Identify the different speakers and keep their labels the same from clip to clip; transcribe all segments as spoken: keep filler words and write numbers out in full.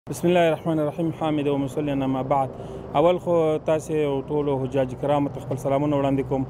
Speaker 1: بسم الله الرحمن الرحیم حامد و مصلی ما بعد اول خو تاسو ټول حجاج کرام ته خپل سلامونه وړاندې کوم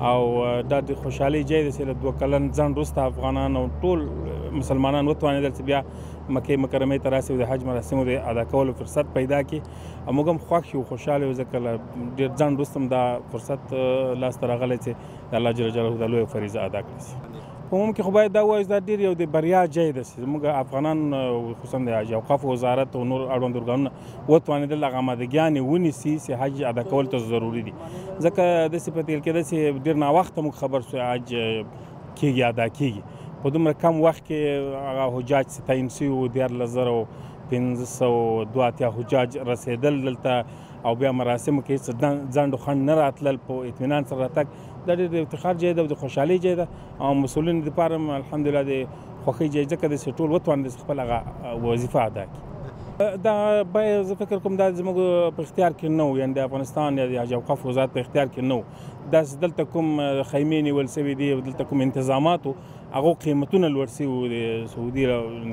Speaker 1: او دا د خوشحالي ځای دی چې له دوه کلن ځنډ وروسته افغانان او ټول مسلمانان وتوانېدل چې بیا مکې مکرمې ته راسي او د حج مراسمو د ادا کولو فرصت پیدا کړي او موږ هم خوښ یو خوشحاله یو ځکه له ډېر ځنډ وروسته هم دا فرصت لاسته راغلی چې د الله جل جلاله د لویه فریضه ادا کړي. په عموم کې خو باید دا ووایو دا ډېر یو د بریا ځای ده چې زموږ افغانان خصوصا د حج اوقافو وزارت او نور اړوند ارګانونه وتوانېدل هغه آمادګیانې ونیسي چې حج ادا کول ته ضروري دي ځکه داسې په تېر کېده چې ډېر ناوخته موږ خبر شو حج کېږي ادا کېږي په دومره کم وخت کې هغه حجاج چې تعین شوي وو دیارلس زره پنځه سوه دوه اتیا حجاج رسېدل دلته او بیا مراسمو کې هېڅ ځنډ و خنډ نه راتلل په اطمینان سره راتګ دا ډېر د افتخار ځای ده او د خوشحالۍ ځای ده او مسؤلینو دپاره هم الحمدلله د خوښۍ ځای ځکه داسې ټول وتوانېدل چې خپل هغه وظیفه ادا کړي. دا باید زه فکر کوم دا زموږ په اختیار کې نه و یعنې د افغانستان یا د حج اوقاف وزارت په اختیار کې نه و داسې دلته کوم خیمې نیول سوي دي او دلته کوم انتظامات و هغو قیمتونه لوړ سوي وو د سعودي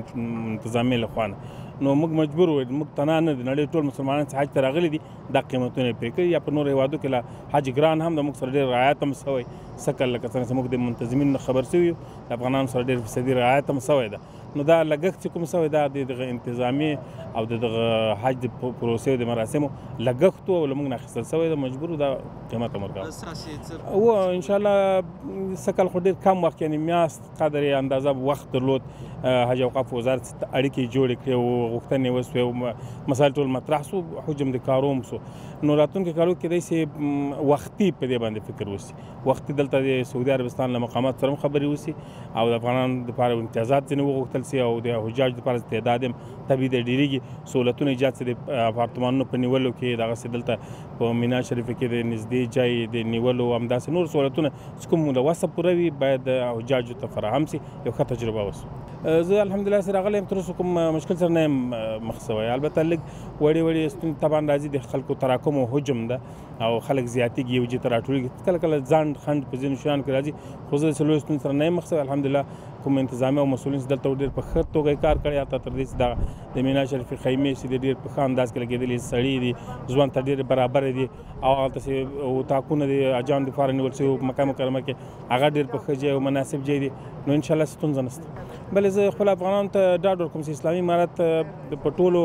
Speaker 1: انتظامیې لخوا نه نو موږ مجبور وو موږ تنها نه دي نړۍ ټول مسلمانان چې حج ته راغلي دي دا قیمتونه یې پرې کړي یا په نورو هېوادو کې له حج ګران هم د موږ سره ډېر رعایت هم شوی سکل لکه څنګه چې موږ د منتظمینو نه خبر شوي یو د افغانانو سره ډېر فیصدي رعایت هم شوی ده نو دا لګښت چې کوم شوی دا د دغه انتظامي او د دغه حج د پروسې او د مراسمو لګښت و او له موږ نه اخیستل شوی ده مجبور دا قیمت هم ورکوو و انشاءالله سکل خو ډېر کم وخت یعنې میاشت قدر یې اندازه وخت درلود حج اوقاف وزارت اړیکې جوړې کړې وو غوښتنې وسوې او مسایل ټول مطرح سو حجم د کاروم سو نو راتلونکي کالو کېدای شي وختي په دې باندې فکر وسي وختي دلته د سعودي عربستان له مقامات سره هم خبرې وسي او د افغانانو دپاره امتیازات ځینې وغوښتل سي او د حجاجو دپاره تعداد هم طبیعي دی ډېرېږي سهولتونه ایجاد سي د اپارتمانونو په نیولو کې دغسې دلته په مینا شریفه کې د نږدې ځای د نیولو همداسې نور سهولتونه چې کوم له وسه پوره وي باید د حجاجو ته فراهم سي یو ښه تجربه وسو. زه الحمدلله چې راغلی یم تر اوسه کوم مشکل سره نه یم مخ سوی البته لږ وړې وړې ستونزې طبعا راځي د خلکو تراکم او حجم ده او خلک زیاتېږي یو ځای ته راټولېږي کله کله ځنډ خنډ په ځینو شیانو کې راځي خو زه د څلورو ستونزو سره نه یم مخ سوی الحمدلله کوم انتظامي او مسؤلین چې دلته ډېر په ښه توګه یې کار کړی حتی تر دې چې دغه د مینا شریفې خیمې چې دي ډېر په ښه انداز کې لګېدلي سړي دي ژوند ته ډېرې برابرې دي او هلته چې اتاقونه د حاجیانو دپاره نیول شوي مکه مکرمه کې هغه ډېر په ښه ځای او مناسب ځای دي نو انشاءالله ستونزه نشته. بلې زه خپل افغانانو ته ډاډ ورکوم چې اسلامي امارت په ټولو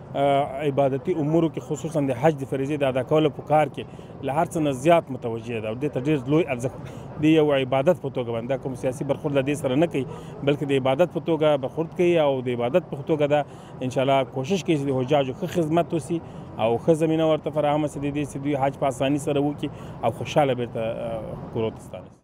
Speaker 1: عبادتي امورو کې خصوصا د حج د فریضې د ادا کولو په کار کې له هر څه نه زیات متوجه ده او دې ته ډېر لوی ارزښت د یو عبادت په توګه باندې دا کوم سیاسي برخورد له دې سره نه کوي بلکې د عبادت په توګه برخورد کوي او د عبادت په توګه دا انشاءالله کوشش کوي چې د حجاجو ښه خدمت وسي او ښه زمینه ورته فراهمه سي د دې چې دوی حج په اساني سره وکړي او خوشحاله بېرته کورو ته ستانه سي.